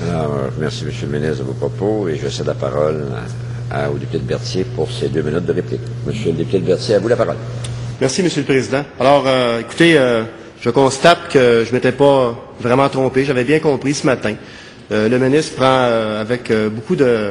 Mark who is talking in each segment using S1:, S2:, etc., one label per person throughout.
S1: Alors, merci, M. le ministre, de vos propos et je cède la parole au député de Berthier pour ses 2 minutes de réplique. Monsieur le député de Berthier, à vous la parole.
S2: Merci, Monsieur le Président. Alors, écoutez, je constate que je m'étais pas vraiment trompé. J'avais bien compris ce matin. Le ministre prend avec beaucoup de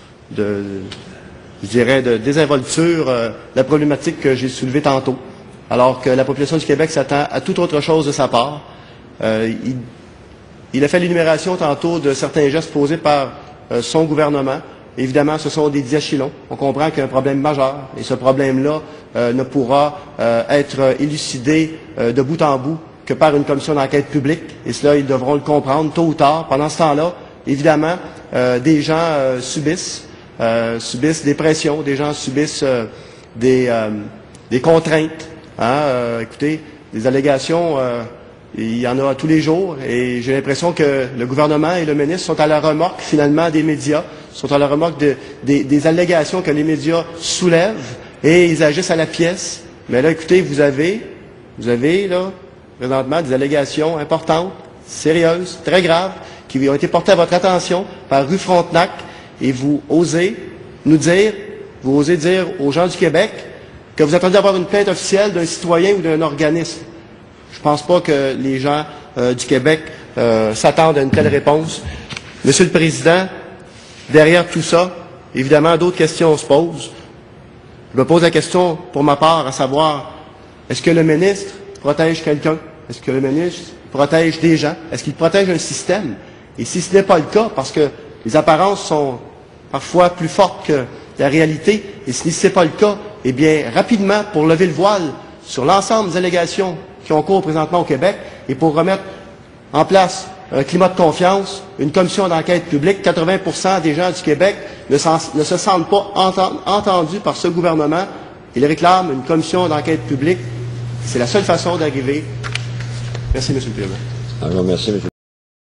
S2: désinvolture la problématique que j'ai soulevée tantôt, alors que la population du Québec s'attend à toute autre chose de sa part. Il a fait l'énumération tantôt de certains gestes posés par son gouvernement. Évidemment, ce sont des diachylons. On comprend qu'il y a un problème majeur et ce problème-là ne pourra être élucidé de bout en bout que par une commission d'enquête publique. Et cela, ils devront le comprendre tôt ou tard. Pendant ce temps-là, évidemment, des gens subissent des pressions, des gens subissent des contraintes. Écoutez, des allégations, il y en a tous les jours et j'ai l'impression que le gouvernement et le ministre sont à la remorque finalement des médias, sont à la remorque des allégations que les médias soulèvent et ils agissent à la pièce. Mais là, écoutez, vous avez là, présentement, des allégations importantes, sérieuses, très graves, qui ont été portées à votre attention par Rue Frontenac et vous osez dire aux gens du Québec que vous attendez d'avoir une plainte officielle d'un citoyen ou d'un organisme. Je ne pense pas que les gens du Québec s'attendent à une telle réponse. Monsieur le Président, derrière tout ça, évidemment, d'autres questions se posent. Je me pose la question, pour ma part, à savoir, est-ce que le ministre protège quelqu'un? Est-ce que le ministre protège des gens? Est-ce qu'il protège un système? Et si ce n'est pas le cas, parce que les apparences sont parfois plus fortes que la réalité, et si ce n'est pas le cas, eh bien, rapidement, pour lever le voile sur l'ensemble des allégations qui ont cours présentement au Québec et pour remettre en place un climat de confiance, une commission d'enquête publique, 80% des gens du Québec ne se sentent pas entendus par ce gouvernement. Ils réclament une commission d'enquête publique. C'est la seule façon d'arriver. Merci, M. le Président.
S1: Alors, merci, M.